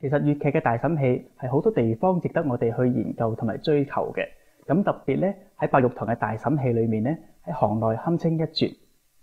其實粵劇嘅大嬸戲係好多地方值得我哋去研究同埋追求嘅。咁特別咧喺白玉堂嘅大嬸戲裏面咧，喺行內堪稱一絕。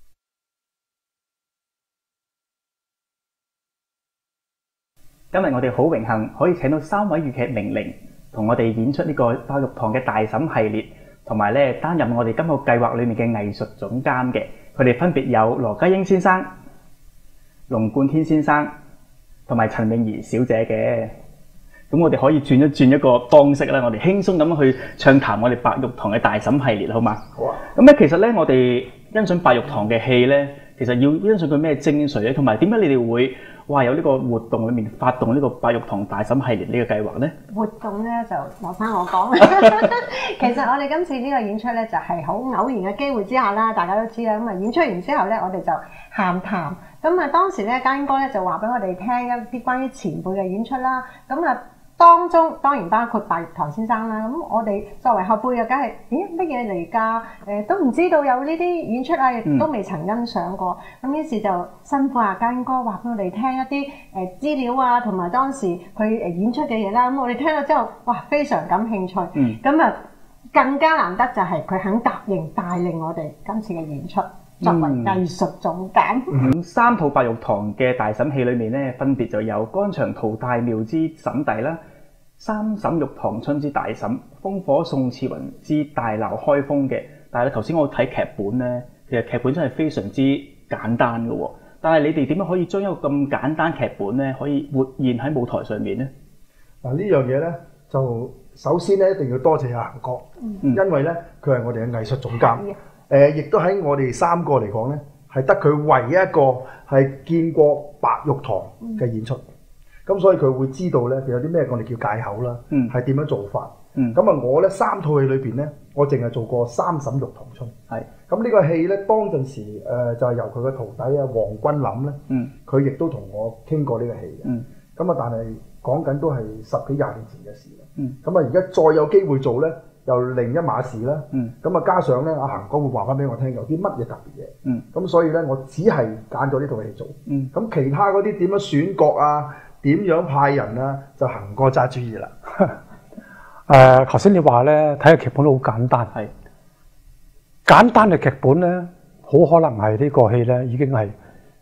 今日我哋好榮幸可以請到3位粵劇名伶同我哋演出呢個白玉堂嘅大嬸系列，同埋咧擔任我哋今個計劃裏面嘅藝術總監嘅。佢哋分別有羅家英先生、龍貫天先生同埋陳詠儀小姐嘅。咁我哋可以轉一個方式啦，我哋輕鬆咁去暢談我哋白玉堂嘅大嬸系列，好嘛？好啊。咁咧，其實咧，我哋欣賞白玉堂嘅戲咧，其實要欣賞佢咩精髓咧，同埋點解你哋會有呢個活動裏面發動呢個白玉堂大嬸系列呢個計劃咧？ 活動咧就留翻我講。其實我哋今次呢個演出咧就係好偶然嘅機會之下啦，大家都知啦。咁啊演出完之後咧，我哋就閒談。咁啊當時咧，家英哥咧就話俾我哋聽一啲關於前輩嘅演出啦。咁啊當中當然包括白玉堂先生啦。咁我哋作為後輩嘅，梗係咦乜嘢嚟㗎？都唔知道有呢啲演出啊，亦都未曾欣賞過。咁於是就辛苦家英哥話俾我哋聽一啲資料啊，同埋當時佢演出嘅嘢啦。咁我哋聽咗之後，哇非常感興趣。咁啊更加難得就係佢肯答應帶領我哋今次嘅演出。作為藝術總監。 3套白玉堂嘅大嬸戲裏面咧，分別就有《肝腸桃大廟之嬸弟》啦，《三嬸玉堂春之大嬸》、《烽火宋次雲之大鬧開封》嘅。但係咧頭先我睇劇本咧，其實劇本真係非常之簡單嘅喎。但係你哋點樣可以將一個咁簡單劇本咧，可以活現喺舞台上面咧？ 嗱呢樣嘢咧，就首先咧一定要多謝阿恒哥，因為咧佢係我哋嘅藝術總監。亦都喺我哋3個嚟講咧，係得佢唯一一個係見過白玉堂嘅演出，咁所以佢會知道咧，有啲咩我哋叫戒口啦，係點樣做法。咁啊，我咧3套戲裏邊咧，我淨係做過三嬸玉堂春。係咁呢個戲咧，當陣時就係由佢嘅徒弟啊黃君林咧，佢亦都同我傾過呢個戲嘅。咁啊，但係講緊都係10幾20年前嘅事啦。咁啊，而家再有機會做咧，又另一碼事啦，咁啊加上咧，阿恒哥會話翻俾我聽有啲乜嘢特別嘢，咁所以咧我只係揀咗呢套戲做，咁其他嗰啲點樣選角啊，點樣派人啊，就恒哥揸主意啦。 頭先你話咧睇個劇本都好簡單，係簡單嘅劇本咧，好可能係呢個戲咧已經係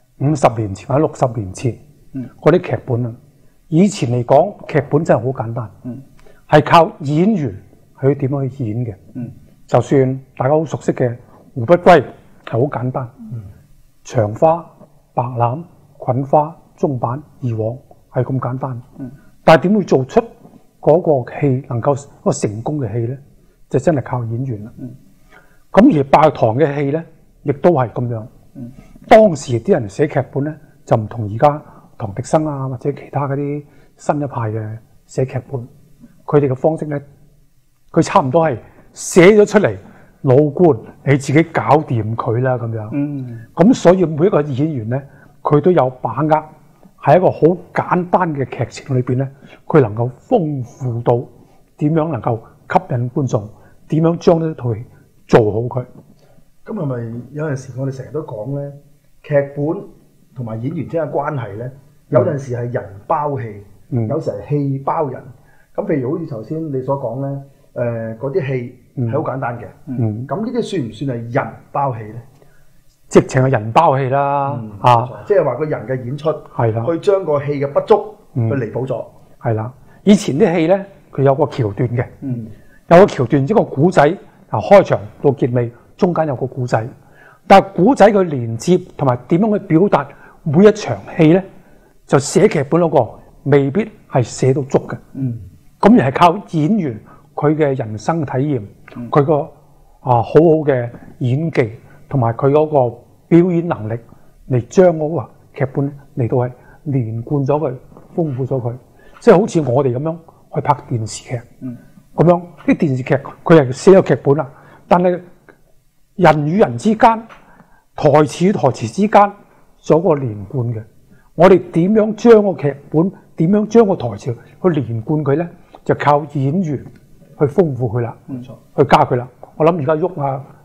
50年前或者60年前嗰啲劇本啦。以前嚟講劇本真係好簡單，係靠演員佢點樣去演嘅？就算大家好熟悉嘅《胡不歸》係好簡單，長花、白欖、捆花、中板、二黃係咁簡單。但係點會做出嗰個戲能夠一個成功嘅戲咧？就真係靠演員啦。咁而白玉堂嘅戲咧，亦都係咁樣。當時啲人寫劇本咧，就唔同而家唐滌生啊或者其他嗰啲新一派嘅寫劇本，佢哋嘅方式咧。佢差唔多係寫咗出嚟，老官你自己搞掂佢啦咁樣。咁所以每一個演員咧，佢都有把握喺一個好簡單嘅劇情裏邊咧，佢能夠豐富到點樣能夠吸引觀眾，點樣將呢套戲做好佢。 咁係咪有陣時我哋成日都講咧，劇本同埋演員之間嘅關係咧，有陣時係人包戲，有時係戲包人。咁譬如好似頭先你所講咧。嗰啲戲係好簡單嘅，咁呢啲算唔算係人包戲咧？ 直情係人包戲啦， 即係話個人嘅演出係啦， 去將個戲嘅不足去彌補咗。 係啦，以前啲戲咧，佢有個橋段嘅，有個橋段，一個古仔由開場到結尾，中間有個古仔，但係古仔佢連接同埋點樣去表達每一場戲咧，就寫劇本嗰個未必係寫到足嘅，咁而係靠演員。佢嘅人生體驗，佢個好好嘅演技，同埋佢嗰個表演能力，嚟將嗰個劇本嚟到係連貫咗佢，豐富咗佢。即係好似我哋咁樣去拍電視劇，咁樣啲電視劇佢係寫咗劇本啦，但係人與人之間、台詞與台詞之間做一個連貫嘅。我哋點樣將個劇本，點樣將個台詞去連貫佢咧？就靠演員。去豐富佢啦，冇錯，去加佢啦。我諗而家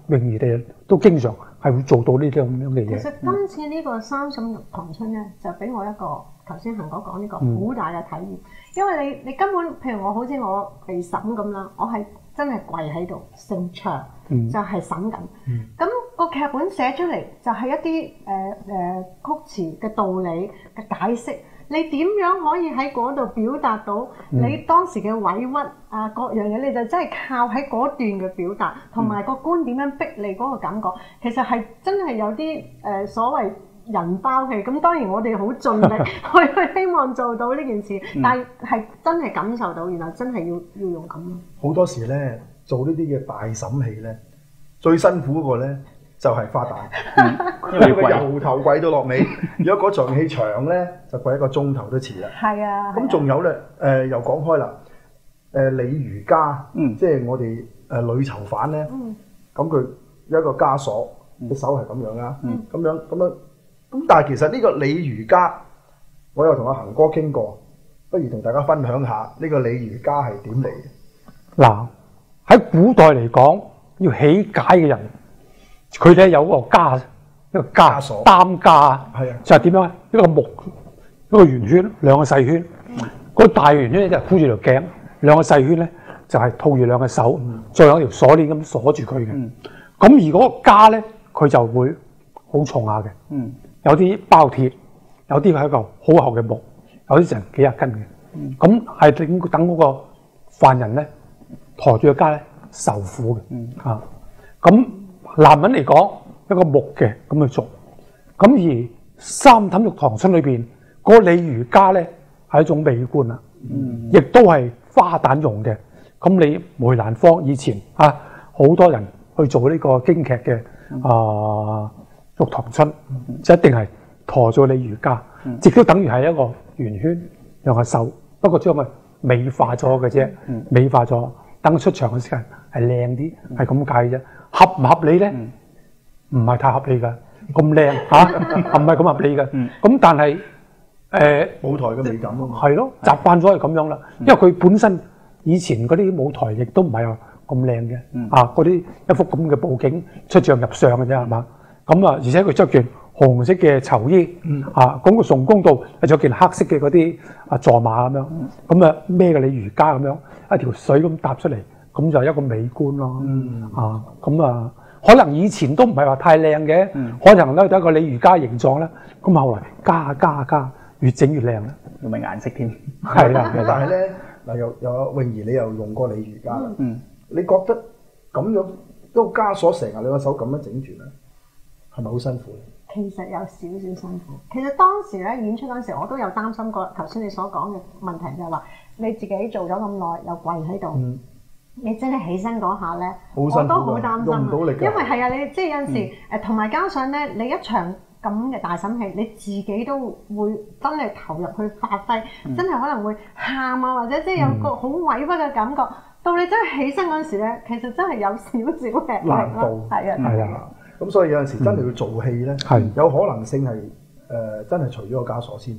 泳兒哋都經常係會做到呢啲咁樣嘅嘢。 其實今次呢個36堂春咧，就俾我一個頭先恒哥講呢個好大嘅體驗，因為你根本譬如我好似我被審咁啦，我係真係跪喺度成場就係審緊，咁個劇本寫出嚟就係一啲曲詞嘅道理嘅解釋。你點樣可以喺嗰度表達到你當時嘅委屈啊各樣嘢？你就真係靠喺嗰段嘅表達，同埋個官點樣逼你嗰個感覺，其實係真係有啲所謂人包戲。咁當然我哋好盡力去希望做到呢件事，但係真係感受到，原來真係要用咁。 好多時咧做呢啲嘅大審戲咧，最辛苦嗰個咧就係花旦，因為佢由頭跪到落尾。如果嗰場戲長咧，就跪1個鐘頭都遲啦。係啊。咁仲有咧，又講開啦，李如嘉，即係我哋女囚犯咧，咁佢有一個枷鎖，隻手係咁樣啊，咁樣。咁但係其實呢個李如嘉，我有同阿恒哥傾過，不如同大家分享下呢個李如嘉係點嚟嘅。 嗱，喺古代嚟講，要起解嘅人。佢哋有個枷，一個枷鎖擔枷，就係點樣咧？一個木，一個圓圈，兩個細圈。嗰大圓圈咧就箍住條頸，兩個細圈咧就係套住兩個手，再有條鎖鏈咁鎖住佢嘅。咁而嗰個枷咧，佢就會好重下嘅。有啲包鐵，有啲係一個好厚嘅木，有啲成幾廿斤嘅。咁係等嗰個犯人咧抬住個枷咧受苦嘅。咁男人嚟講，一個木嘅咁去做，咁而三氹玉堂春裏邊嗰個李如嘉咧係一種美觀啦，亦都係花旦用嘅。咁你梅蘭芳以前好多人去做呢個京劇嘅玉堂春，就一定係抬咗李如嘉，亦都等於係一個圓圈兩個手，不過將佢美化咗嘅啫，美化咗，等出場嘅時間係靚啲，係咁解啫。合唔合理咧？唔係太合理㗎，咁靚唔係咁合理㗎。咁但係舞台嘅美感啊嘛， 係咯，習慣咗係咁樣啦。因為佢本身以前嗰啲舞台亦都唔係話咁靚嘅，嗰啲一幅咁嘅布景出將入相嘅啫，係嘛？咁而且佢着件紅色嘅囚衣，咁個崇公度係着件黑色嘅嗰啲坐馬咁樣，咁孭個李如嘉咁樣一條水咁搭出嚟。咁就係一個美觀咯，可能以前都唔係話太靚嘅，可能咧都一個李如嘉形狀咧，咁後來加，越整越靚啦， 用埋顏色添， 係啦。但係咧嗱，有泳兒你又用過李如嘉啦，你覺得咁樣一個枷鎖成日你個手咁樣整住咧，係咪好辛苦咧？ 其實有少少辛苦。其實當時咧演出嗰陣時，我都有擔心過頭先你所講嘅問題，就係話你自己做咗咁耐，又跪喺度。你真係起身嗰下咧，我都好擔心啊！因為係啊，你即係有陣時同埋加上咧，你一場咁嘅大審戲，你自己都會真係投入去發揮，真係可能會喊啊，或者即係有個好委屈嘅感覺。到你真係起身嗰陣時咧，其實真係有少少嘅難度， 係啊。 咁所以有陣時真係要做戲咧，有可能性係真係除咗個枷鎖先。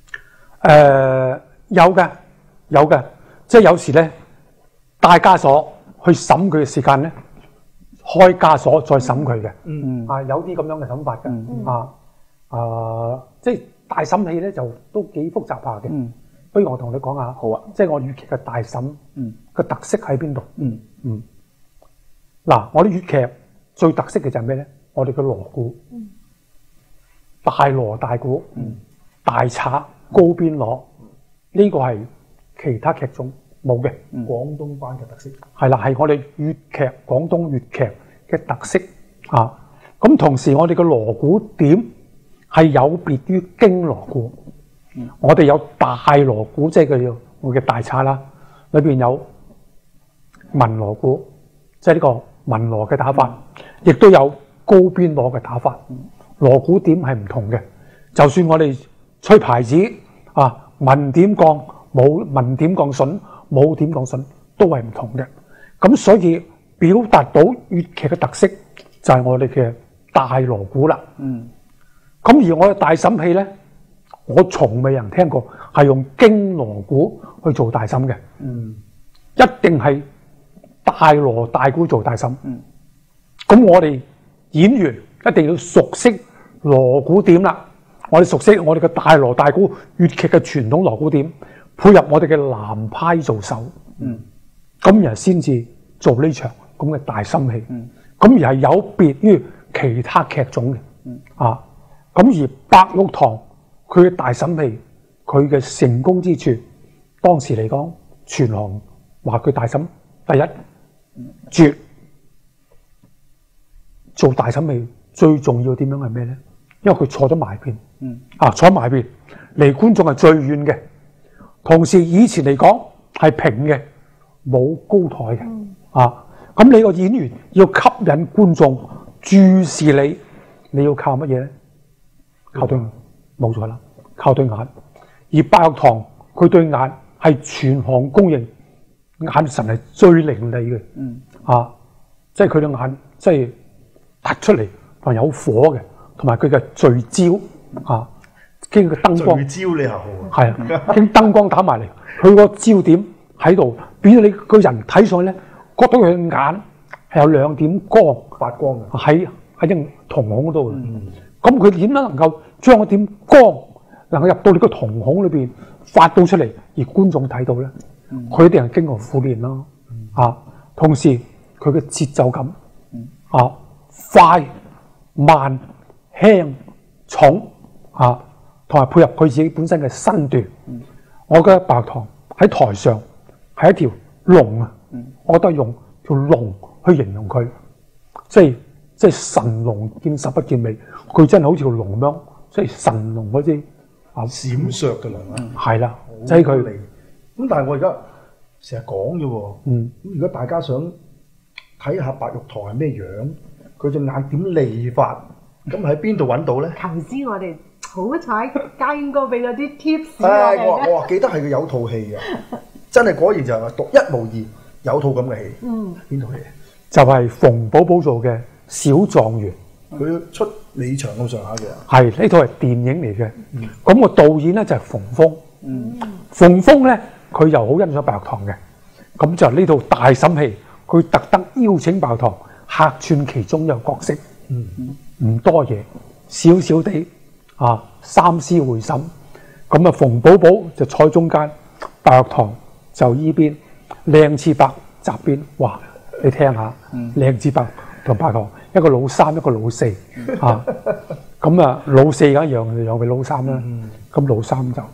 有嘅，即係有時咧。帶枷鎖去審佢嘅時間咧，開枷鎖再審佢嘅，有啲咁樣嘅審法嘅，即係大審戲咧就都幾複雜下嘅。不如我同你講下，好啊，即係我粵劇嘅大審個特色喺邊度？嗱，我啲粵劇最特色嘅就係咩咧？我哋嘅鑼鼓，大鑼大鼓，大叉高邊鑼，呢個係其他劇種冇嘅， 廣東班嘅特色係啦，係我哋粵劇廣東粵劇嘅特色啊。咁同時我哋嘅鑼鼓點係有別於京鑼鼓，我哋有大鑼鼓，即係佢叫我嘅大叉啦，裏邊有文鑼鼓，即係呢個文鑼嘅打法，亦都有高邊鑼嘅打法。鑼鼓點係唔同嘅，就算我哋吹牌子文點降冇文點降筍。冇點講順都係唔同嘅，咁所以表達到粵劇嘅特色就係我哋嘅大鑼鼓啦。咁而我嘅大審戲咧，我從未人聽過係用京鑼鼓去做大審嘅，一定係大鑼大鼓做大審。 咁我哋演員一定要熟悉鑼鼓點啦。我哋熟悉我哋嘅大鑼大鼓粵劇嘅傳統鑼鼓點，配合我哋嘅南派做手，咁然後先至做呢場咁嘅大心戲。咁而係有別於其他劇種嘅，咁而白玉堂佢嘅大審戲，佢嘅成功之處，當時嚟講，全行話佢大審第一絕。做大審戲最重要點樣係咩咧？因為佢坐咗埋邊，坐埋邊，離觀眾係最遠嘅。同時以前嚟講係平嘅，冇高台嘅，咁你個演員要吸引觀眾注視你，你要靠乜嘢咧？靠對眼，冇錯啦，靠對眼。而白玉堂佢對眼係全行公認，眼神係最伶俐嘅，即係佢對眼即係突出嚟同有火嘅，同埋佢嘅聚焦，經個燈光聚焦你係好， 係啊，經燈光打埋嚟，佢個焦點喺度，變咗你個人睇上去咧，覺得佢眼係有兩點光發光嘅， 喺隻瞳孔嗰度。咁佢點樣能夠將嗰點光能夠入到你個瞳孔裏邊發到出嚟，而觀眾睇到咧？佢一定係經過苦練啦。同時佢嘅節奏感，快、慢、輕、重，同埋配合佢自己本身嘅身段。我覺得白玉堂喺台上係一條龍啊！我覺得用條龍去形容佢，即係神龍見首不見尾，佢真係好似條龍咁樣，即係神龍嗰啲閃爍嘅龍啊！ 係啦，即係佢。 咁但係我而家成日講啫喎，咁如果大家想睇下白玉堂係咩樣，佢隻眼點利法，咁喺邊度揾到咧？ 頭先我哋好彩家英哥俾咗啲 tips 我話記得係佢有套戲嘅，真係果然就係獨一無二，有套咁嘅戲。邊套戲？ 就係馮寶寶做嘅《小狀元》， 佢出李場咁上下嘅。 係呢套係電影嚟嘅。咁個導演咧就係馮峰。馮峰咧佢又好欣賞白玉堂嘅，咁就呢套大審戲，佢特登邀請白玉堂客串其中一個角色，唔多嘢，少少地三思會審。咁馮寶寶就坐喺中間，白玉堂就依邊，靚次伯側邊。哇！你聽下，靚次伯同白玉堂一個老三，一個老四，咁老四梗係讓俾老三啦。咁老三就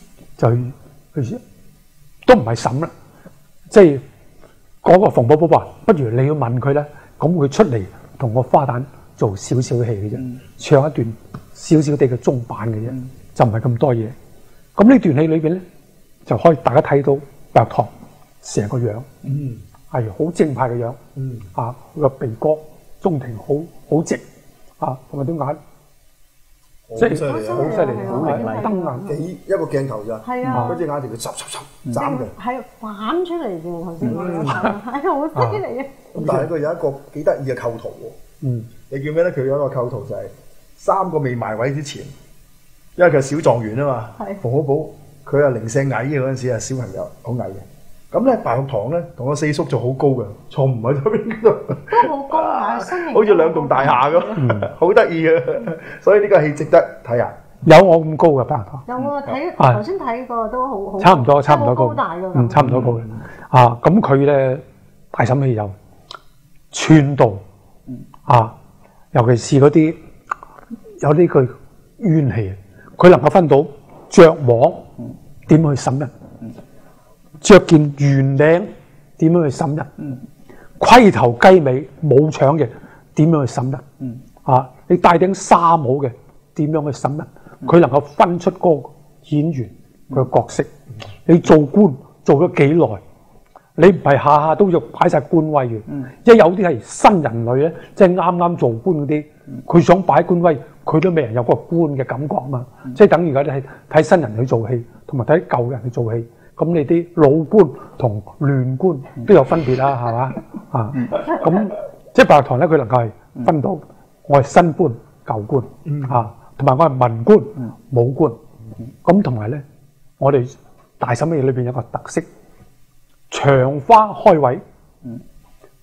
都唔係審啦，即係嗰個馮寶寶話：不如你要問佢咧，咁佢出嚟同個花旦做少少戲嘅啫，唱一段少少地嘅中板嘅啫，就唔係咁多嘢。咁呢段戲裏邊咧，就可以大家睇到白玉堂成個樣，係好正派嘅樣，佢個鼻哥中庭好直，同埋對眼。即係好犀利，好凌厲，瞪眼一個鏡頭咋？ 係啊， 嗰隻眼條佢斬嘅， 係反出嚟嘅頭先講，係好犀利嘅。 咁但係佢有一個幾得意嘅構圖喎。你叫咩咧？佢有一個構圖就係三個未埋位之前，因為佢係小狀元啊嘛。馮寶寶佢係零舍矮嘅嗰陣時係小朋友，好矮嘅。咁咧白玉堂咧同個四叔就好高嘅，坐唔喺嗰邊度， 都好高啊，身形好似兩棟大廈咁，好得意嘅。所以呢個戲值得睇下。 有我咁高嘅白玉堂？ 有啊，睇頭先睇過都好差唔多高， 大㗎。 差唔多高嘅。咁佢咧大審戲有串道尤其是嗰啲有呢句冤氣，佢能夠分到着網點去審人。着件圓領點樣去審人？盔頭雞尾冇搶嘅點樣去審人？你戴頂沙帽嘅點樣去審人？佢能夠分出嗰個演員佢嘅角色。你做官做咗幾耐？你唔係下下都要擺晒官威嘅，因為有啲係新人類咧，即係啱啱做官嗰啲，佢想擺官威，佢都未人有個官嘅感覺啊嘛。即係等於而家睇新人去做戲，同埋睇舊人去做戲。咁你啲老官同亂官都有分別啦，係嘛？咁即係白玉堂咧，佢能夠係分到我係新官舊官同埋我係文官武官。咁同埋咧，我哋大審戲裏邊有個特色，長花開位，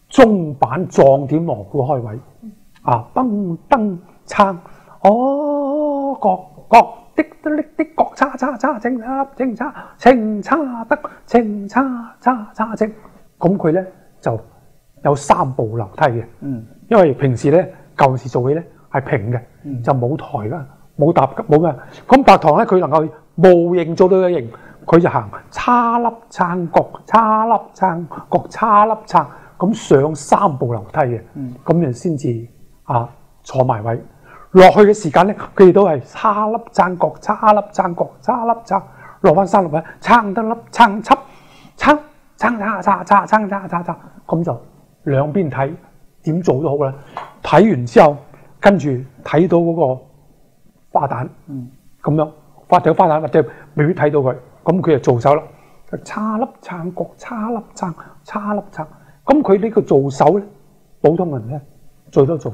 中版壯點鑼鼓開位啊，噔噔撐，哦各的各叉叉叉正叉正叉清叉得清叉叉叉正，咁佢咧就有3部樓梯嘅，因為平時咧舊時做戲咧係平嘅，就冇台啦，冇搭冇咩，咁白堂咧佢能夠模型做到嘅型，佢就行叉粒撐角叉粒撐角叉粒撐，咁上3部樓梯嘅，咁就先至坐埋位。落去嘅時間咧，佢哋都係叉粒撐角叉粒撐角叉粒撐，落翻3粒位撐得粒撐輯撐撐，咁就兩邊睇點做都好啦。睇完之後，跟住睇到嗰個花旦，咁樣花旦或者未必睇到佢，咁佢就做手啦，叉粒撐角叉粒撐叉粒撐。咁佢呢個做手咧，普通人咧最多做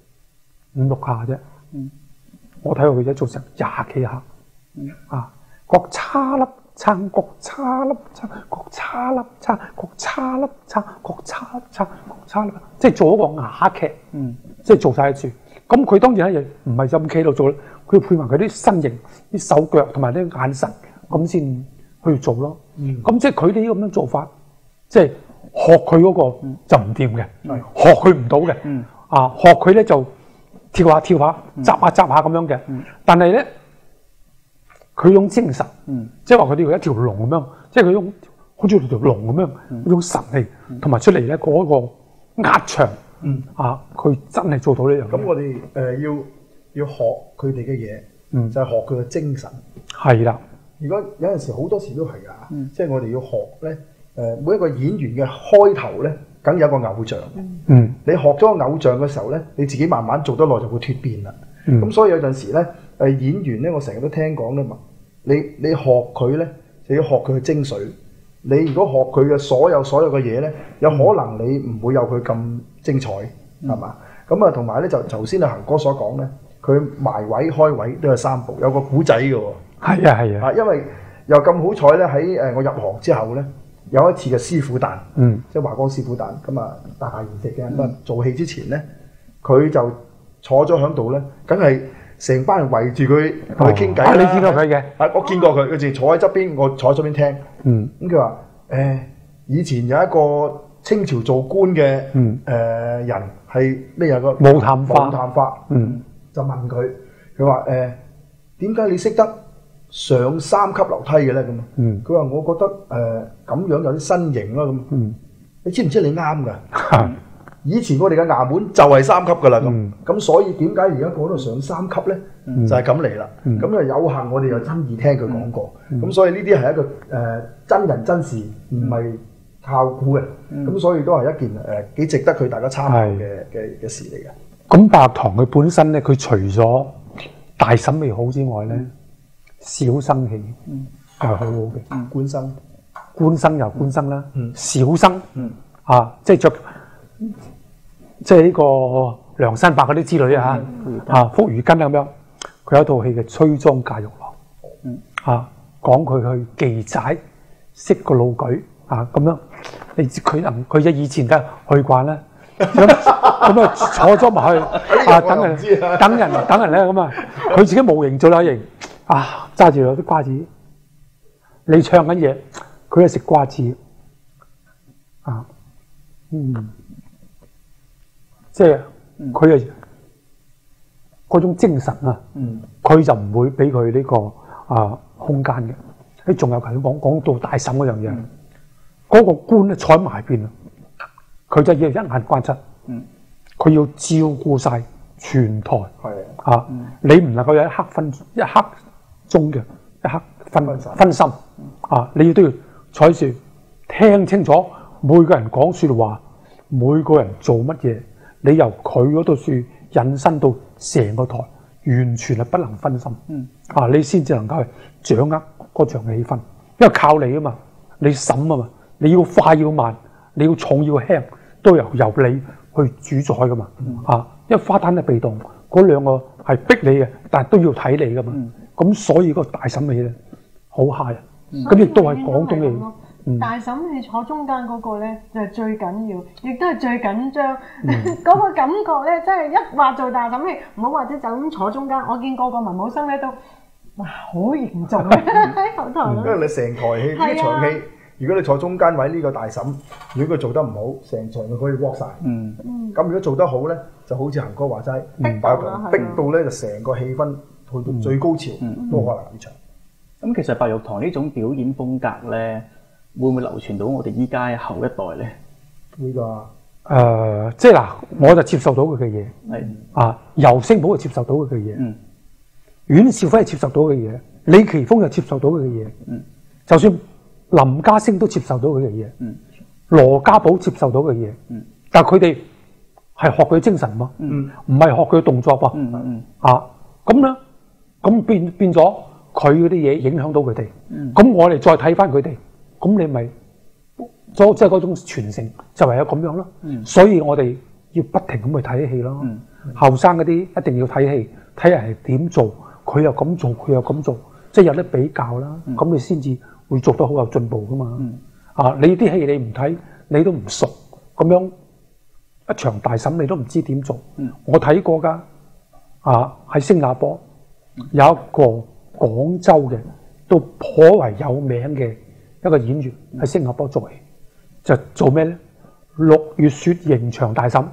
5-6下啫。我睇過佢啫，做成20幾下。角叉粒撐角叉粒撐角叉粒撐角叉粒撐角叉粒撐角叉粒，即係做一個啞劇。即係做晒一次。咁佢當然咧亦唔係就咁企度做，佢要配埋佢啲身形、啲手腳同埋啲眼神，咁先去做咯。咁即係佢哋咁樣做法，即係學佢嗰個就唔掂嘅，學佢唔到嘅。學佢咧就跳下跳下，執下咁樣嘅。但係咧，佢種精神，即係話佢哋有一條龍咁樣，即係佢種好似條龍咁樣，嗰種神氣，同埋出嚟咧嗰個壓場。佢真係做到呢樣嘢。 咁我哋要學佢哋嘅嘢，就係學佢嘅精神。 係啦。 如果有陣時好多時都係㗎，即係我哋要學咧。每一個演員嘅開頭咧，梗有個偶像。你學咗個偶像嘅時候咧，你自己慢慢做得耐就會脫變啦。咁所以有陣時咧，演員咧，我成日都聽講咧嘛，你學佢咧，就要學佢嘅精髓。你如果學佢嘅所有嘅嘢咧，有可能你唔會有佢咁精彩，係嘛？咁同埋咧就頭先阿恒哥所講咧，佢埋位開位都有3步，有個古仔嘅喎。係啊。因為又咁好彩咧，喺我入行之後咧，有一次嘅師傅誕，即係華光師傅誕，咁大筵席嘅，咁做戲之前咧，佢就坐咗喺度咧，梗係成班人圍住佢同佢傾偈啦。 你見過佢嘅？ 我見過佢，佢淨坐喺側邊，我坐喺側邊聽。咁佢話以前有一個清朝做官嘅人係咩有個武探花， 就問佢，佢話點解你識得上3級樓梯嘅咧？咁佢話我覺得咁樣有啲身形啦咁。你知唔知你啱㗎？以前我哋嘅衙門就係3級㗎啦咁所以點解而家講到上3級咧？就係咁嚟啦。咁有幸我哋又親耳聽佢講過。咁所以呢啲係一個真人真事，唔係靠估嘅。咁所以都係一件幾值得佢大家參考嘅事嚟嘅。 咁白堂佢本身咧，佢除咗大審美好之外咧，小生戲係好好嘅。官生又官生啦，小生即係着即係呢個梁山伯嗰啲之類福如根咁樣。佢有一套戲嘅《崔莊駕馭郎》，講佢去記寨識個老舉咁樣。你知佢以前都去慣啦，咁坐咗埋去等人咧咁佢自己模型做啦型揸住有啲瓜子，你唱緊嘢，佢係食瓜子即係佢係嗰種精神佢就唔會俾佢呢個空間嘅。你仲有頭先講到大審嗰樣嘢，嗰個官咧坐喺埋邊佢就要一眼關七，佢要照顧晒全台。你唔能夠有一刻鐘嘅一刻分心你要都要坐住聽清楚每個人講說話，每個人做乜嘢。你由佢嗰度説引申到成個台，完全係不能分心。你先至能夠去掌握嗰場氣氛，因為靠你啊嘛，你審啊嘛，你要快要慢，你要重要輕，都由你去主宰噶嘛。因為花旦係被動，嗰兩個係逼你嘅，但係都要睇你噶嘛。咁所以個大審戲咧好 high 咁亦都係廣東嘅。 大嬸你坐中間嗰個咧就係最緊要，亦都係最緊張。嗰個感覺咧，真係一話做大嬸戲，唔好話啲就咁坐中間。我見個文武生咧都哇好嚴重嘅喺後台。 因為你成台戲呢場戲，如果你坐中間位呢個大嬸，如果佢做得唔好，成場佢可以窩晒。咁如果做得好咧，就好似恒哥話齋，逼到咧就成個氣氛去到最高潮，都可能呢場。 咁其實白玉堂呢種表演風格咧，會唔會流傳到我哋依家後一代咧？ 會㗎。 即係嗱，我就接受到佢嘅嘢，尤星寶就接受到佢嘅嘢，阮兆輝係接受到嘅嘢，李奇峰又接受到佢嘅嘢，就算林家聲都接受到佢嘅嘢，羅家寶接受到嘅嘢，但係佢哋係學佢精神喎，唔係學佢動作噃，咁咧，咁變咗佢嗰啲嘢影響到佢哋，咁我哋再睇翻佢哋，咁你咪即係嗰種傳承就唯有咁樣咯。所以我哋要不停咁去睇戲咯。後生嗰啲一定要睇戲，睇人係點做，佢又咁做，佢又咁做，即係有得比較啦。咁你先至會做得好有進步噶嘛。你啲戲你唔睇，你都唔熟，咁樣一場大嬸你都唔知點做。我睇過㗎。喺新加坡有一個廣州嘅都頗為有名嘅一個演員喺新加坡做戲，就做咩咧？6月雪刑場大嬸，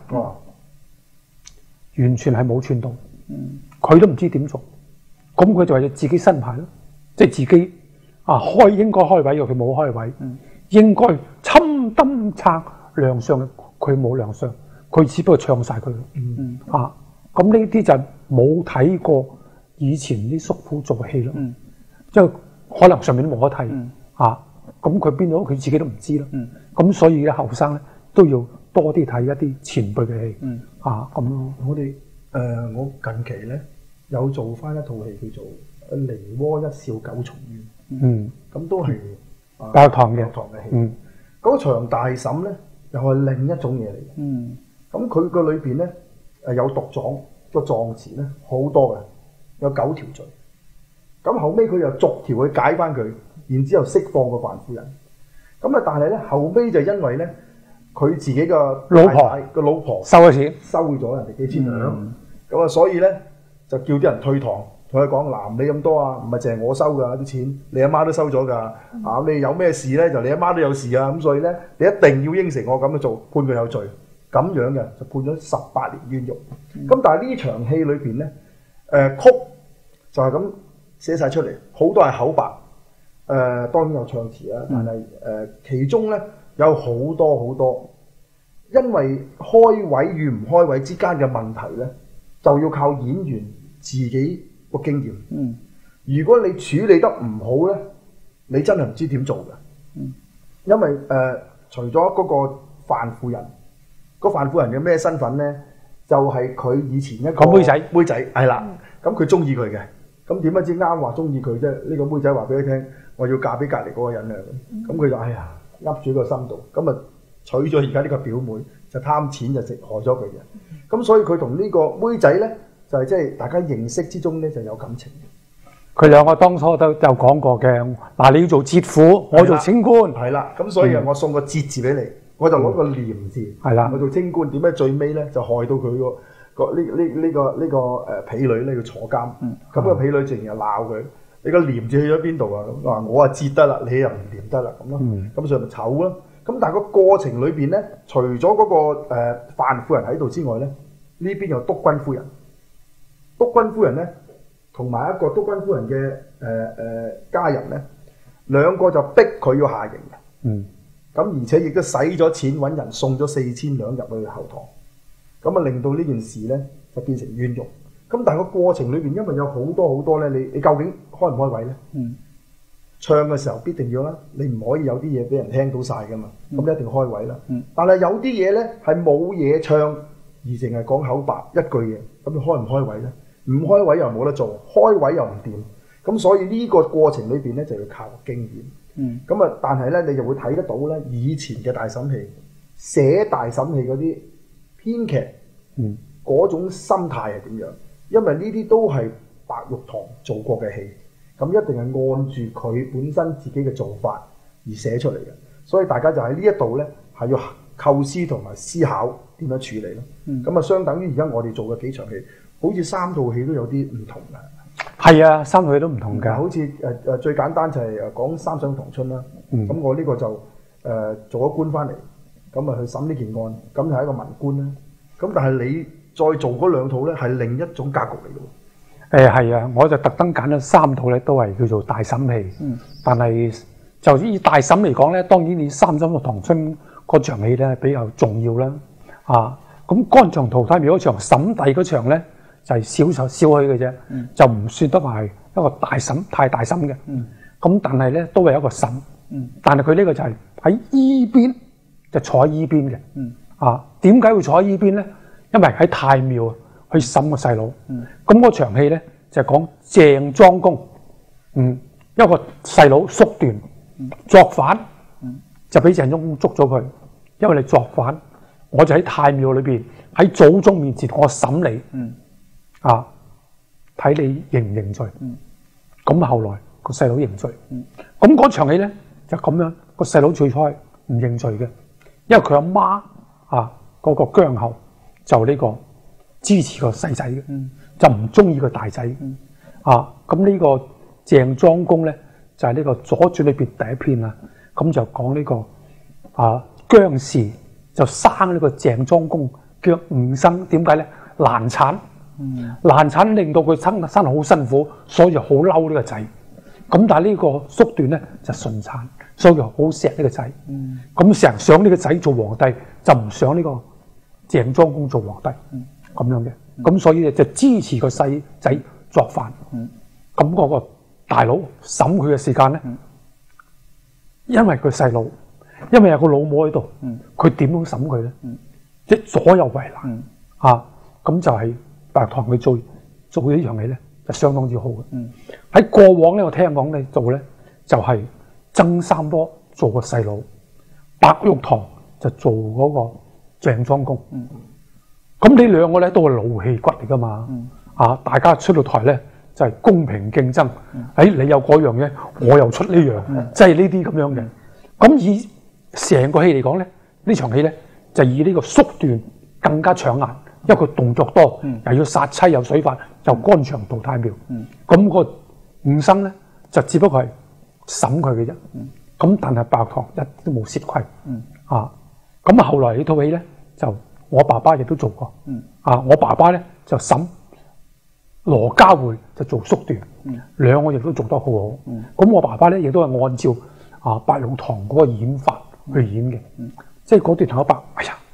完全係冇串到，佢都唔知點做，咁佢就係自己新牌咯，即係自己應該開位嘅佢冇開位，應該侵燈撐亮相嘅佢冇亮相，佢只不過唱晒佢。咁呢啲就冇睇過以前啲叔父做戲咯，即係可能上面都冇得睇，咁佢邊度佢自己都唔知咯，咁所以咧後生咧都要多啲睇一啲前輩嘅戲，咁咯。 我近期咧有做翻一套戲叫做《梨渦一笑九重冤》，咁都係白玉堂嘅戲。嗰場大嬸咧又係另一種嘢嚟嘅，咁佢個裏邊咧。有毒狀，個狀詞咧好多嘅，有9條罪。咁後尾佢又逐條去解翻佢，然之後釋放個范夫人。咁但係咧後尾就因為咧佢自己個老婆收咗錢， 收咗人哋幾千兩，咁所以咧就叫啲人退堂，同佢講嗱，你咁多唔係淨係我收㗎啲錢，你阿媽都收咗㗎，你有咩事咧就你阿媽都有事啊，咁所以咧你一定要應承我咁樣做，判佢有罪。咁樣嘅就判咗18年冤獄。咁但係呢場戲裏邊咧，曲就係咁寫晒出嚟，好多係口白，當然有唱詞啦，但係其中咧有好多，因為開位與唔開位之間嘅問題咧，就要靠演員自己個經驗。如果你處理得唔好咧，你真係唔知點做嘅。因為除咗嗰個范夫人。個范夫人嘅咩身份咧？就係佢以前一個妹仔係啦。咁佢中意佢嘅，咁點解知啱話中意佢啫？呢個妹仔話俾佢聽，我要嫁俾隔離嗰個人啊！咁佢就噏住個心度，咁啊娶咗而家呢個表妹，就貪錢就害咗佢嘅。咁所以佢同呢個妹仔咧，就係即係大家認識之中咧就有感情。 佢兩個當初都有講過嘅，你要做節婦，我做清官。 係啦，咁所以我送個節字俾你。我就攞個廉字，我做清官，點解最尾咧就害到佢呢個婢女咧要坐監？咁個婢女成日鬧佢，你個廉字去咗邊度啊？咁話我節得啦，你又唔廉得啦咁咯。咁所以咪醜咯。咁但係個過程裏邊咧，除咗嗰個范夫人喺度之外咧，呢邊有督軍夫人。督軍夫人咧，同埋一個督軍夫人嘅家人咧，兩個就逼佢要下刑。咁而且亦都使咗錢揾人送咗4000兩入去後堂，咁啊令到呢件事咧就變成冤獄。咁但係個過程裏邊，因為有好多咧，你究竟開唔開位咧？唱嘅時候必定要啦，你唔可以有啲嘢俾人聽到晒噶嘛，咁一定開位啦。但係有啲嘢咧係冇嘢唱，而淨係講口白一句嘢，咁你開唔開位咧？唔開位又冇得做，開位又唔掂，咁所以呢個過程裏邊咧就要靠經驗。但係咧，你就會睇得到咧，以前嘅大嬸戲寫大嬸戲嗰啲編劇，嗰種心態係點樣？因為呢啲都係白玉堂做過嘅戲，咁一定係按住佢本身自己嘅做法， 而寫出嚟嘅。所以大家就喺呢一度咧，係要構思同埋思考點樣處理咯。咁啊，相等於而家我哋做嘅幾場戲，好似3套戲都有啲唔同嘅。 係啊，3套戲都唔同㗎。 好似最簡單就係講三上同春啦。咁我呢個就做咗官翻嚟，咁啊去審呢件案，咁就係一個文官啦。咁但係你再做嗰2套咧，係另一種格局嚟嘅喎。 係啊，我就特登揀咗3套咧，都係叫做大審戲。但係就以大審嚟講咧，當然你三審同春嗰場戲咧比較重要啦。咁乾場淘汰苗嗰場審帝嗰場咧，就係少許嘅啫，就唔算得話係一個大審太大審嘅。咁但係咧都係一個審。但係佢呢個就係喺依邊，就坐喺依邊嘅。點解會坐喺依邊咧？因為喺太廟去審個細佬。咁嗰場戲咧就係講鄭莊公，一個細佬縮段作反，就俾鄭莊公捉咗佢。因為你作反，我就喺太廟裏邊喺祖宗面前我審你，睇你認唔認罪。咁後來個細佬認罪。咁嗰場戲咧就咁樣，個細佬最初係唔認罪嘅，因為佢阿媽嗰個姜后就呢個支持個細仔嘅，就唔中意個大仔。咁呢個鄭莊公咧就係呢個《左傳》裏邊第一篇啦。咁就講呢個姜氏就生呢個鄭莊公叫吳生，點解咧？難產，難產令到佢生得好辛苦，所以就好嬲呢個仔。咁但係呢個縮段咧就順產，所以就好錫呢個仔。咁成日想呢個仔做皇帝，就唔想呢個鄭莊公做皇帝咁樣嘅。咁所以就支持個細仔作反。咁嗰個大佬審佢嘅時間咧，因為佢細佬，因為有個老母喺度，佢點樣審佢咧？即係左右為難。咁就係白堂佢做呢樣嘢咧，就相當之好嘅。喺過往咧，我聽講咧做咧就係曾三多做個細佬，白玉堂就做嗰個鄭莊公。咁呢兩個咧都係老戲骨嚟噶嘛。大家出到台咧就係公平競爭。你有嗰樣嘢，我又出呢樣，即係呢啲咁樣嘅。咁以成個戲嚟講咧，呢場戲咧就以呢個縮段更加搶眼，因為佢動作多，又要殺妻有水法，又乾場淘汰苗。咁個吳生咧就只不過係審佢嘅啫。咁但係白堂一都冇蝕虧。咁後來呢套戲咧就我爸爸亦都做過。我爸爸咧就審羅家匯就做縮段，兩個亦都做得好好。咁我爸爸咧亦都係按照白玉堂嗰個演法去演嘅。即係嗰段頭白，哎呀，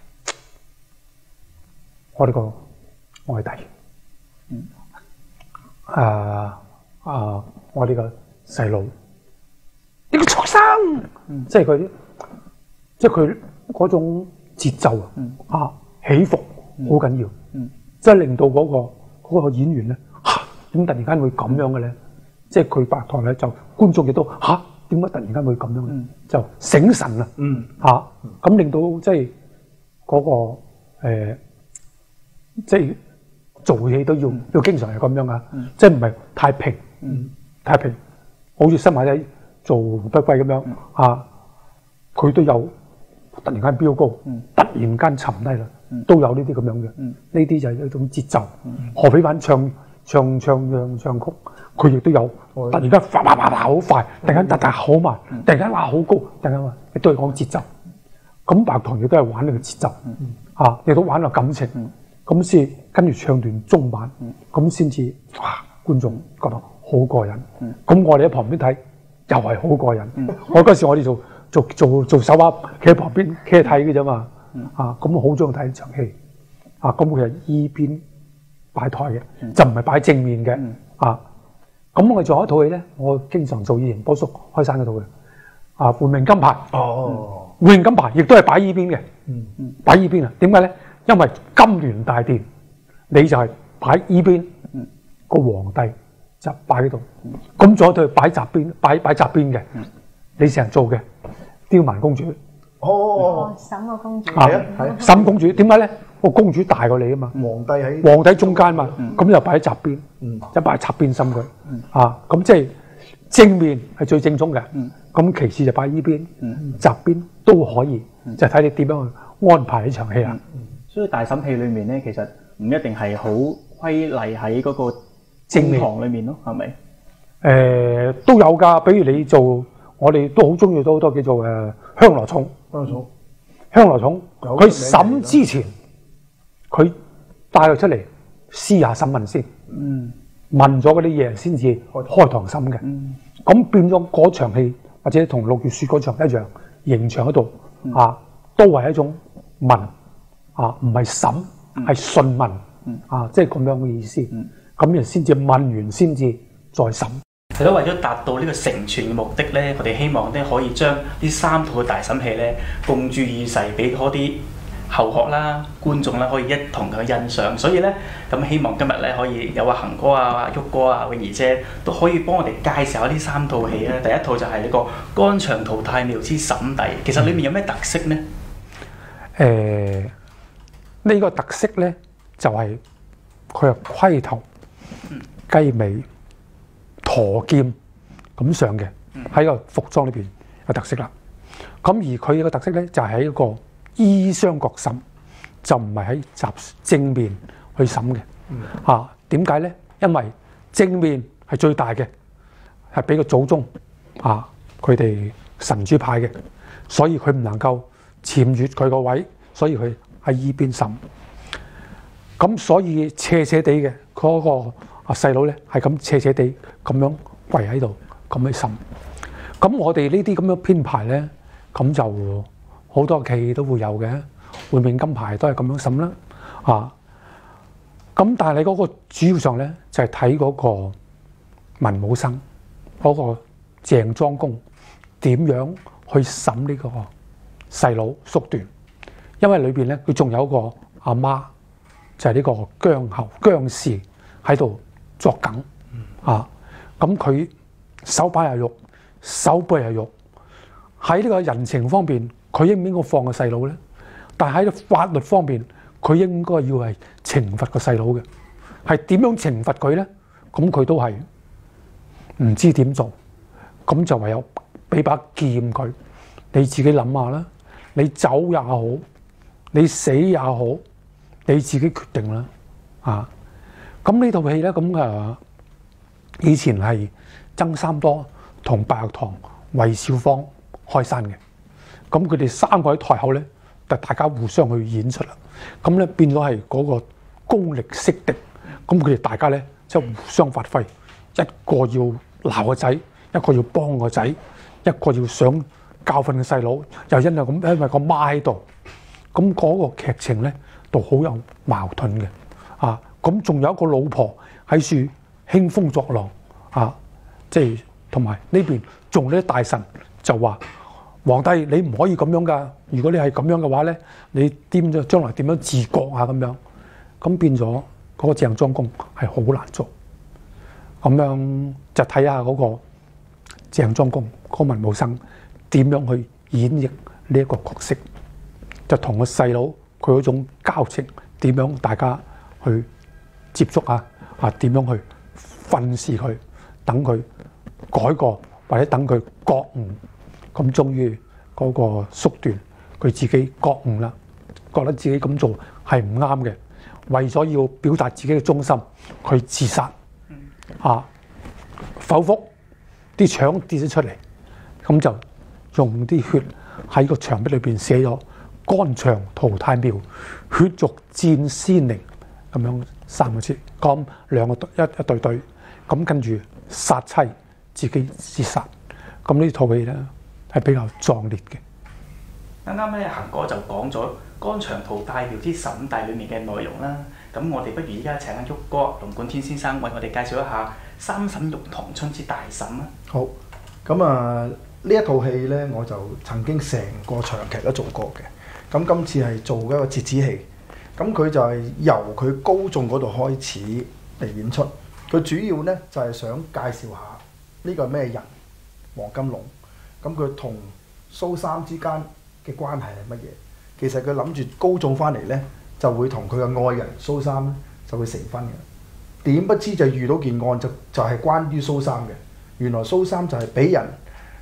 我呢個外弟，我呢個細路，呢個畜生，即係佢嗰種節奏起伏好緊要，即係令到嗰個演員咧點突然間會咁樣嘅咧？即係佢白堂咧就觀眾亦都點解突然間會咁樣咧？就醒神啦，咁令到即係嗰個即係做戲都要經常係咁樣即係唔係太平，太平，好似新馬仔做不歸咁樣佢都有突然間飆高，突然間沉低啦，都有呢啲咁樣嘅。呢啲就係一種節奏。何非凡唱曲，佢亦都有突然間啪好快，突然間突好慢，突然間好高，突然間亦都係講節奏。咁白堂亦都係玩呢個節奏，亦都玩個感情，咁先跟住唱段中版，咁先至觀眾覺得好過癮。咁我哋喺旁邊睇又係好過癮。我嗰時我哋做手畫，企喺旁邊企睇嘅啫嘛。咁我好中意睇呢場戲。咁佢係依邊擺台嘅，就唔係擺正面嘅。咁我哋做一套戲咧，我經常做以前波叔開山嗰套嘅。換命金牌。換命金牌亦都係擺依邊嘅。擺依邊啊？點解咧？因為金鑾大殿，你就係擺依邊，個皇帝就擺喺度。咁仲有對擺側邊，擺側邊嘅，你成日做嘅刁蠻公主。 審個公主。 審公主點解咧？個公主大過你啊嘛。皇帝中間嘛，咁又擺喺側邊，就擺喺側邊審佢。咁即係正面係最正宗嘅。咁咁其次就擺依邊、側邊都可以，就睇你點樣去安排呢場戲啦。 所以大審戲裏面咧，其實唔一定係好規例喺嗰個正堂裏面咯，係咪？ 都有㗎，比如你做，我哋都好中意都叫做香羅塚。香羅塚，佢審之前，佢帶佢出嚟私下審問先，問咗嗰啲嘢先至開堂審嘅。咁變咗嗰場戲，或者同六月雪嗰場一樣，刑場嗰度都係一種問唔係審，係訊問即係咁樣嘅意思。咁然先至問完先至再審。 係咯，為咗達到呢個成全嘅目的咧，我哋希望咧可以將呢3套嘅大審戲咧公諸於世，俾嗰啲後學啦、觀眾啦可以一同去欣賞。所以咧，咁希望今日咧可以有恒哥啊、旭哥啊、泳兒姐都可以幫我哋介紹下呢3套戲咧。第一套就係呢個《肝腸淘汰廟之審帝》，其實裏面有咩特色呢？ 呢個特色咧就係佢係盔頭、雞尾、駝劍咁上嘅，喺個服裝裏邊有特色啦。咁而佢個特色咧就係喺一個衣雙角審，就唔係喺集正面去審嘅。點解咧？因為正面係最大嘅，係俾個祖宗佢哋神主牌嘅，所以佢唔能夠僭越佢個位，所以佢喺依邊審。咁所以斜斜地嘅嗰個細佬咧，係咁斜斜地咁樣跪喺度，咁去審。咁我哋呢啲咁樣編排咧，咁就好多戲都會有嘅，換命金牌都係咁樣審啦。咁但係你嗰個主要上咧，就係睇嗰個文武生嗰個鄭莊公點樣去審呢個細佬叔段，因為裏邊咧佢仲有個阿媽。就係呢個姜后姜氏喺度作梗咁佢手把又肉，手背又肉。喺呢個人情方面，佢應唔應該放個細佬咧？但係喺法律方面，佢應該要係懲罰個細佬嘅。係點樣懲罰佢咧？咁佢都係唔知點做，咁就唯有俾把劍佢。你自己諗下啦，你走也好，你死也好。你自己決定啦，咁呢套戲咧，咁以前係曾三多同白玉堂、韋小芳開山嘅，咁佢哋3個喺台後咧，就大家互相去演出啦，咁咧變咗係嗰個功力識敵，咁佢哋大家咧即係互相發揮，一個要鬧個仔，一個要幫個仔，一個要想教訓個細佬，又因為個媽喺度，咁嗰個劇情咧。都好有矛盾嘅，咁仲有一個老婆喺處興風作浪，即係同埋呢邊仲有啲大臣就話：皇帝你唔可以咁樣噶，如果你係咁樣嘅話咧，你將來點樣治國啊？咁樣，咁變咗嗰個鄭莊公係好難做，咁樣就睇下嗰個鄭莊公嗰個文武生點樣去演繹呢一個角色，就同個細佬。佢嗰種交情點樣大家去接觸點樣去訓示佢，等佢改過或者等佢覺悟，咁終於嗰個叔段佢自己覺悟啦，覺得自己咁做係唔啱嘅，為咗要表達自己嘅忠心，佢自殺剖腹啲腸跌咗出嚟，咁就用啲血喺個牆壁裏邊寫咗。肝腸淘汰廟，血肉戰先靈，咁樣3個字，咁2個一對對，咁跟住殺妻，自己自殺，咁呢套戲咧係比較壯烈嘅。 啱啱咧，恒哥就講咗《肝腸淘汰廟之審帝》裏面嘅內容啦。咁我哋不如依家請阿旭哥龍冠天先生為我哋介紹一下3審玉堂春之大審啦。 好，咁呢一套戲咧，我就曾經成個長劇都做過嘅。咁今次係做一個折子戲，咁佢就係由佢高頌嗰度開始嚟演出。佢主要咧就係想介紹下呢個係咩人，黃金龍。咁佢同蘇三之間嘅關係係乜嘢？其實佢諗住高頌翻嚟咧，就會同佢嘅愛人蘇三咧就會成婚嘅。點不知就遇到件案就係關於蘇三嘅。原來蘇三就係俾人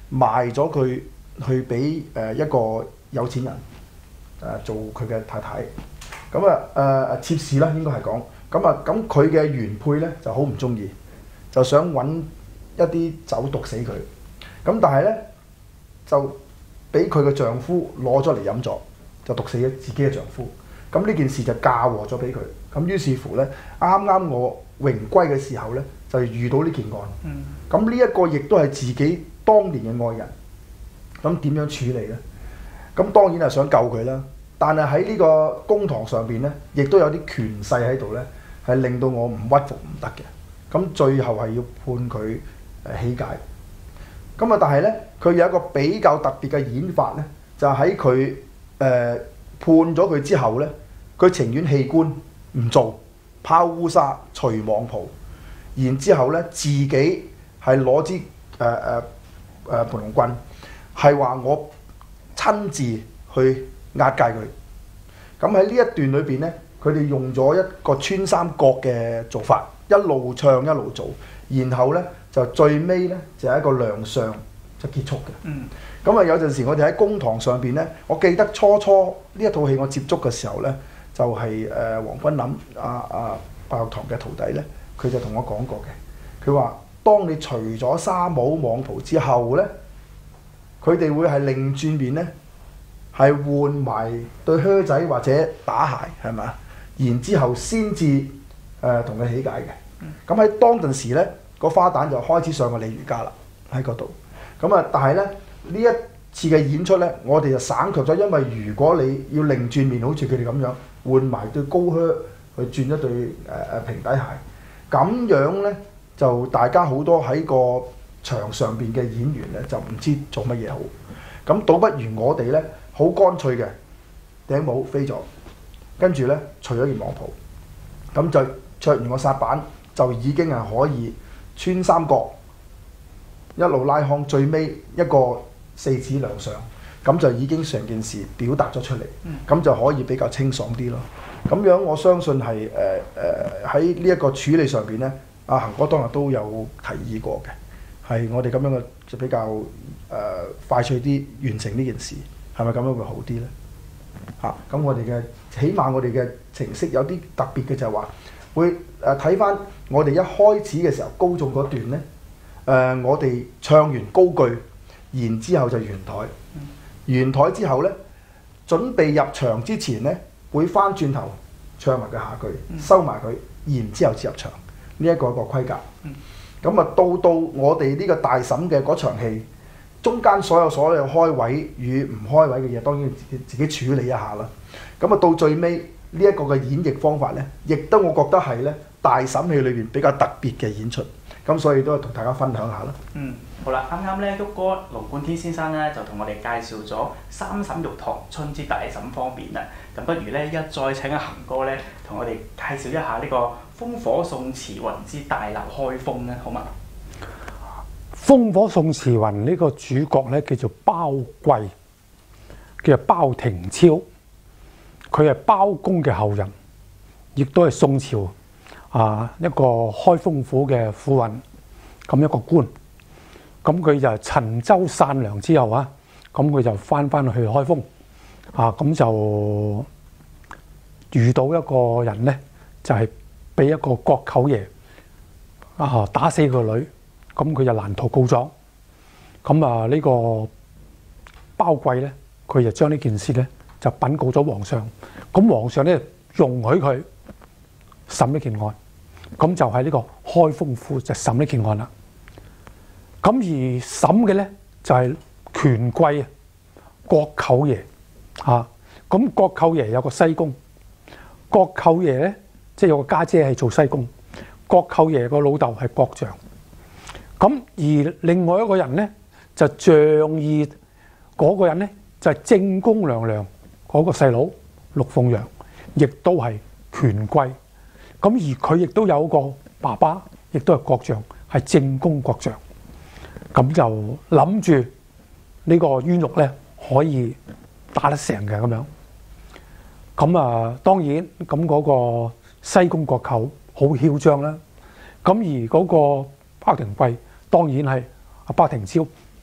賣咗佢去俾一個有錢人做佢嘅太太。咁妾侍啦，應該係講。咁佢嘅原配咧就好唔中意，就想揾一啲酒毒死佢。咁但係咧就俾佢嘅丈夫攞咗嚟飲咗，就毒死咗自己嘅丈夫。咁呢件事就嫁禍咗俾佢。咁於是乎咧，啱啱我榮歸嘅時候咧，就遇到呢件案。咁呢一個亦都係自己當年嘅愛人。咁點樣處理咧？咁當然係想救佢啦。但係喺呢個公堂上邊咧，亦都有啲權勢喺度咧，係令到我唔屈服唔得嘅。咁最後係要判佢起解。咁但係咧，佢有一個比較特別嘅演法咧，就喺佢判咗佢之後咧，佢情願棄官唔做，拋烏紗除網袍，然之後咧自己係攞支盤龍棍，係話我親自去押解佢。咁喺呢一段裏邊咧，佢哋用咗一個穿三角嘅做法，一路唱一路做，然後咧就最尾咧就係一個亮相就結束嘅。咁有陣時我哋喺公堂上邊咧，我記得初呢一套戲我接觸嘅時候咧，就係黃君林白玉堂嘅徒弟咧，佢就同我講過嘅。佢話：當你除咗紗帽網袍之後咧，佢哋會係擰轉面咧，係換埋對靴仔或者打鞋，係咪？然之後先至同佢起解嘅。咁喺當陣時咧，個花旦就開始上個鯉魚家啦，喺嗰度。但係咧呢一次嘅演出咧，我哋就省卻咗，因為如果你要擰轉面，好似佢哋咁樣換埋對高靴去轉一對平底鞋，咁樣咧就大家好多喺個場上邊嘅演員咧就唔知做乜嘢好。咁倒不如我哋咧好乾脆嘅頂帽飛咗，跟住咧除咗件網袍，咁就着完個煞板就已經係可以穿三角一路拉康，最尾一個四指亮相，咁就已經成件事表達咗出嚟，咁就可以比較清爽啲咯。咁樣我相信係喺呢一個處理上邊咧，阿恒哥當日都有提議過嘅，係我哋咁樣嘅就比較快脆啲完成呢件事，係咪咁樣會好啲咧？咁我哋嘅起碼我哋嘅程式有啲特別嘅就係話，會睇翻我哋一開始嘅時候高頌嗰段咧，我哋唱完高句，然之後就圓台，圓台之後咧，準備入場之前咧，會翻轉頭唱埋佢下句，收埋佢，然之後至入場，呢一個規格。咁到我哋呢個大審嘅嗰場戲，中間所有開位與唔開位嘅嘢，當然自己處理一下啦。到最尾呢一個嘅演繹方法咧，亦都我覺得係咧大審戲裏邊比較特別嘅演出。咁所以都係同大家分享下啦。 好啦，啱啱咧，旭哥龍貫天先生咧就同我哋介紹咗三審玉堂春之大審方面啦。咁不如咧，一再請阿恒哥咧同我哋介紹一下呢個烽火送慈雲之大鬧開封咧，好嘛？ 烽火送慈雲呢個主角咧叫做包貴，叫做包廷超，佢係包公嘅後人，亦都係宋朝一個開封府嘅府尹咁一個官。咁佢就陳州散糧之後咁佢就翻去開封咁就遇到一個人咧，就係俾一個國舅爺打死個女，咁佢就難逃告狀。咁呢個包貴咧，佢就將呢件事咧就稟告咗皇上。咁皇上咧容許佢審呢件案，咁就喺呢個開封府就審呢件案啦。咁而審嘅咧就係權貴國舅爺咁國舅爺有個西宮，國舅爺咧即係有個家姐係做西宮，國舅爺個老豆係國丈。咁而另外一個人咧就仗義嗰個人咧就係正宮娘娘嗰個細佬陸鳳陽，亦都係權貴。咁而佢亦都有個爸爸，亦都係國丈，係正宮國丈。咁就諗住呢個冤獄咧可以打得成嘅咁樣。咁當然咁嗰個西宮國舅好囂張啦。咁而嗰個包廷貴當然係包廷超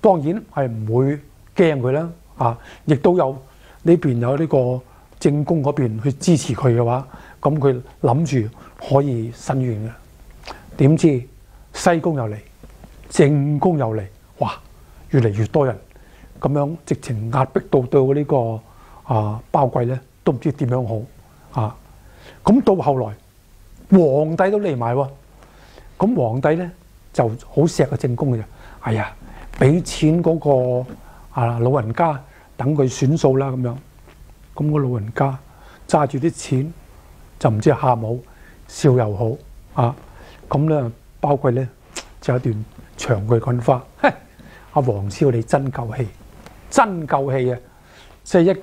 當然係唔會驚佢啦，啊，亦都有呢邊有呢個正宮嗰邊去支持佢嘅話，咁佢諗住可以伸冤嘅。點知西宮又嚟，正宮又嚟，哇！越嚟越多人，咁樣直情壓迫到呢個包貴咧，都唔知點樣好啊！咁到後來，皇帝都嚟埋喎，咁皇帝咧就好錫個正宮嘅啫。哎呀，俾錢嗰個老人家等佢選數啦咁樣。咁個老人家揸住啲錢，就唔知喊好笑又好啊！咁咧包貴咧就有一段長句滾花，阿黃超你真夠氣，真夠氣啊！即係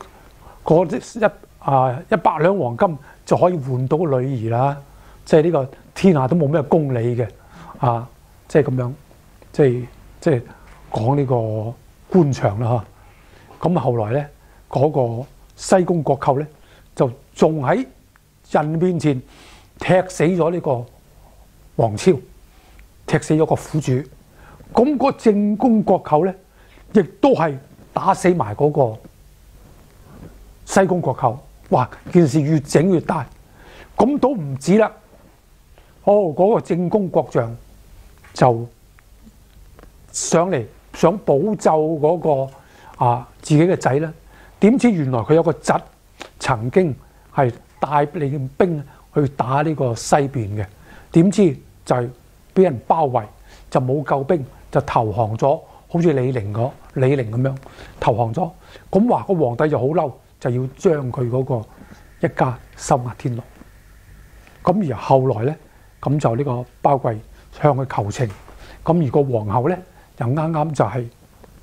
100兩黃金就可以換到個女兒啦！即係呢個天下都冇咩公理嘅啊！即係咁樣，即係講呢個官場啦嚇。咁後來咧嗰個西宮國舅咧就仲喺人面前踢死咗呢個黃超，踢死咗個苦主。咁個正宮國舅咧亦都係打死埋嗰個西宮國舅。哇！件事越整越大，咁都唔止啦。嗰個正宮國丈就上嚟想補救嗰個自己嘅仔咧，點知原來佢有個侄曾經係帶領兵去打呢個西邊嘅，點知就係俾人包圍，就冇救兵，就投降咗，好似李陵咁樣投降咗。咁話個皇帝就好嬲，就要將佢嗰個一家收押天牢。咁而後來咧，咁就呢個包貴向佢求情，咁而個皇后咧又啱啱就係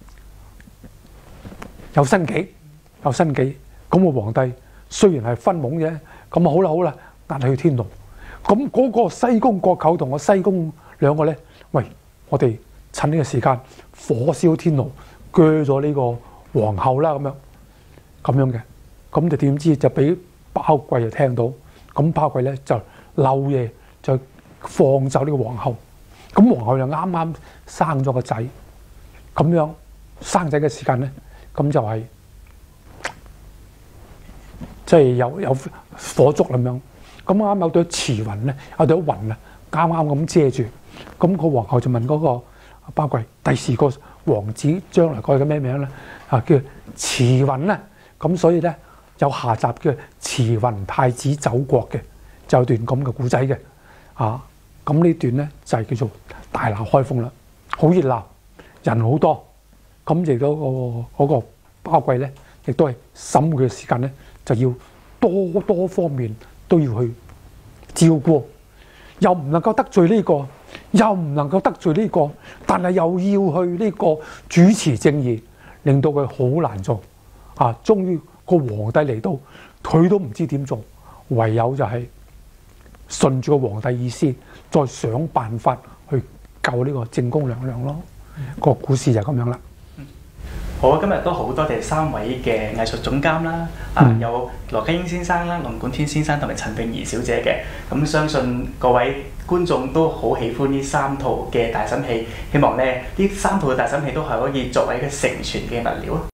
有身紀。咁個皇帝雖然係分懵啫，咁好啦，押去天牢。咁嗰個西宮國舅同個西宮兩個咧，喂，我哋趁呢個時間火燒天牢，鋸咗呢個皇后啦，咁樣嘅。咁就點知就俾包貴就聽到，咁包貴咧就漏夜就放走呢個皇后。咁皇后就啱啱生咗個仔，咁樣生仔嘅時間咧，咁就係即係有火燭咁樣。咁啱有對慈雲咧，有對雲啊，啱啱咁遮住。咁個皇后就問嗰個包貴：第時個王子將來改嘅咩名咧？叫慈雲咧。咁所以咧有下集叫慈雲太子走國嘅，就有段咁嘅古仔嘅。咁呢段咧就係叫做大鬧開封啦，好熱鬧，人好多。咁亦都嗰個包貴咧，亦都係審佢嘅時間咧，就要多方面都要去照顧，又唔能夠得罪呢個，又唔能夠得罪呢個，但係又要去呢個主持正義，令到佢好難做。終於個皇帝嚟到，佢都唔知點做，唯有就係順住個皇帝意思，再想辦法去救呢個正宮娘娘咯。個故事就咁樣啦。 好啊！今日都好多謝3位嘅藝術總監啦，有羅家英先生啦、林冠天先生同埋陳詠儀小姐嘅。咁相信各位觀眾都好喜歡呢3套嘅大嬸戲，希望咧呢3套嘅大嬸戲都係可以作為一個承傳嘅物料。